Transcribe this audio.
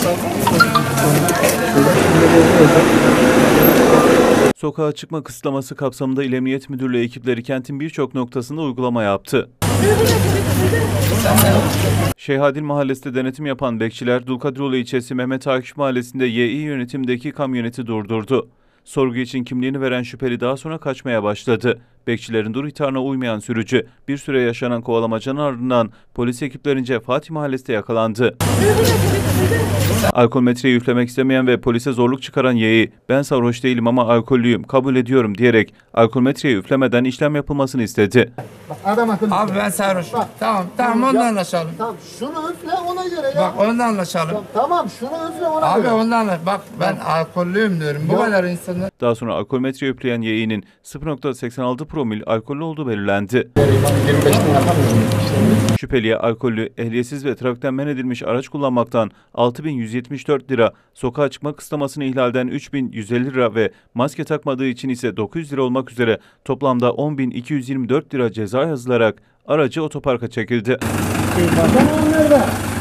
Sokağa çıkma kısıtlaması kapsamında İl Emniyet Müdürlüğü ekipleri kentin birçok noktasında uygulama yaptı. Şeyhadil Mahallesi'nde denetim yapan bekçiler, Dulkadiroğlu ilçesi Mehmet Akif Mahallesi'nde Yİ yönetimdeki kamyoneti durdurdu. Sorgu için kimliğini veren şüpheli daha sonra kaçmaya başladı. Bekçilerin dur ihtarına uymayan sürücü bir süre yaşanan kovalamacanın ardından polis ekiplerince Fatih Mahallesi'nde yakalandı. Alkolmetreyi üflemek istemeyen ve polise zorluk çıkaran Yİ, "Ben sarhoş değilim ama alkollüyüm, kabul ediyorum" diyerek alkolmetreyi üflemeden işlem yapılmasını istedi. Abi ben sarhoşum. Tamam ondan anlaşalım. Tamam şunu üfle ona göre ya. Bak ondan anlaşalım. Tamam şunu üfle ona Abi göre. ondan bak ben alkollüyüm diyorum. Bu kadar insanlar. Daha sonra alkolmetreyi üfleyen Yİ'nin 0,86 promil alkollü olduğu belirlendi. Şüpheliye alkollü, ehliyetsiz ve trafikten men edilmiş araç kullanmaktan 6.174 lira, sokağa çıkma kısıtlamasını ihlalden 3.150 lira ve maske takmadığı için ise 900 lira olmak üzere toplamda 10.224 lira ceza yazılarak aracı otoparka çekildi. Nerede?